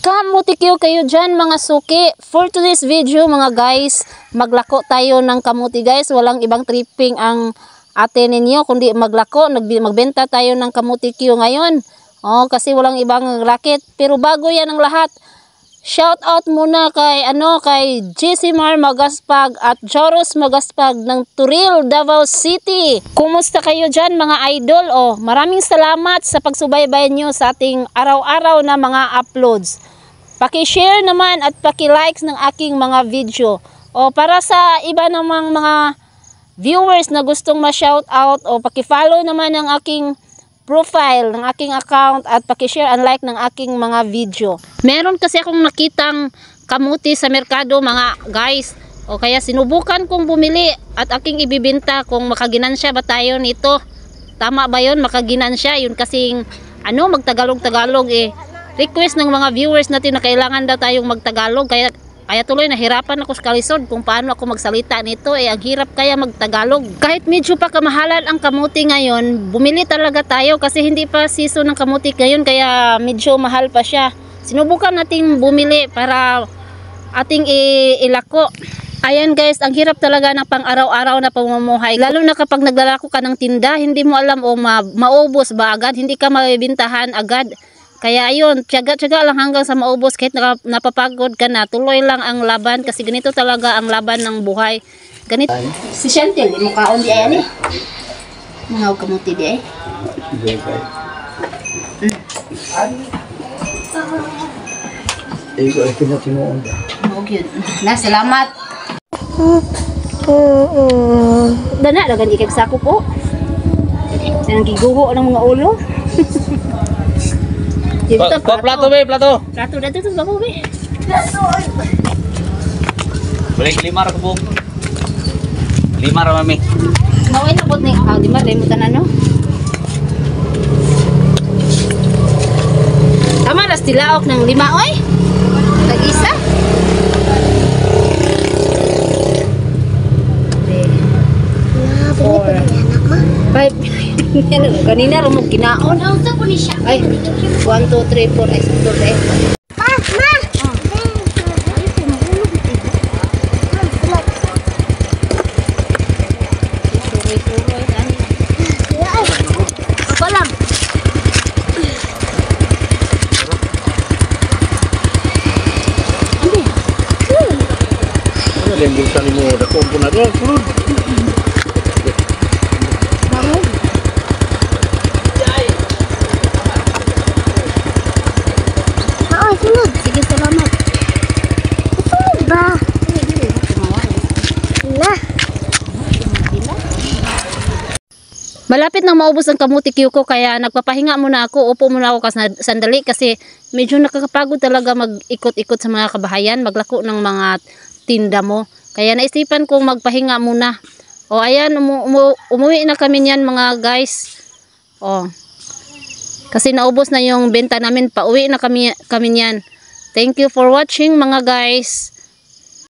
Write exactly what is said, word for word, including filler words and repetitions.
Kamutikyo kayo dyan mga suki. For today's video mga guys, maglako tayo ng kamuti guys. Walang ibang tripping ang ate ninyo kundi maglako. Magbenta tayo ng kamutikyo ngayon. Oh, kasi walang ibang racket. Pero bago yan ang lahat, shout out muna kay ano kay Jessymar Magaspag at Joros Magaspag ng Turil, Davao City. Kumusta kayo dyan mga idol? Oh, maraming salamat sa pagsubaybay nyo sa ating araw-araw na mga uploads. Paki-share naman at paki-likes ng aking mga video. O para sa iba namang mga viewers na gustong ma-shout out, o paki-follow naman ng aking profile, ng aking account, at paki-share and like ng aking mga video. Meron kasi akong nakitang kamuti sa merkado mga guys. O kaya sinubukan kong bumili at aking ibibenta kung makaginansya ba tayo nito. Tama ba yun? Makaginansya? Yun kasing ano, magtagalog-tagalog eh. Request ng mga viewers natin na kailangan daw tayong magtagalog, kaya kaya tuloy nahirapan ako sa kalisod kung paano ako magsalita nito. Eh ang hirap kaya magtagalog. Kahit medyo pa kamahalan ang kamuti ngayon, bumili talaga tayo kasi hindi pa season ng kamuti ngayon, kaya medyo mahal pa siya. Sinubukan nating bumili para ating ilako. Ayan guys, ang hirap talaga ng pang araw-araw na pamumuhay. Lalo na kapag naglalako ka ng tinda, hindi mo alam o ma maubos ba agad, hindi ka mabibintahan agad. Kaya ayun, tiyaga-tiyaga lang hanggang sa maubos kahit napapagod ka na. Tuloy lang ang laban kasi ganito talaga ang laban ng buhay. Ganito. Si Chantel, di mo kaon di ayan eh. Mga kamuti di eh. Ikaw ay pinatinoon ba? Okay. Na, salamat. Dana, dagan ikag sako po. Sinang giguho ng mga ulo. Dito, Pa, pa, plato be, plato. Plato dito to babo be. Balik lima ra ko. Lima ra mami. Maway na bot ni. Ah, di ba remutan ano? Tama ras tilaok ng lima oy. Tag-isa. Four. Five. Kanina rumog kinaon. Ay, one, two, three, four. Ay, sakto eh. Ma! Ma! Apa lang? Ano limbutan mo? Dako po na doon. Sulod. Sige, salamat. Ito ba? Malapit nang maubos ang kamuti ko, kaya nagpapahinga muna ako. Upo muna ako kasi sandali kasi medyo nakakapagod talaga mag-ikot-ikot sa mga kabahayan, maglako ng mga tinda mo. Kaya naisipan kong magpahinga muna. O ayan, umu umu umuwi na kami niyan mga guys. O, kasi naubos na yung benta namin, pauwi na kami, kami niyan. Thank you for watching mga guys.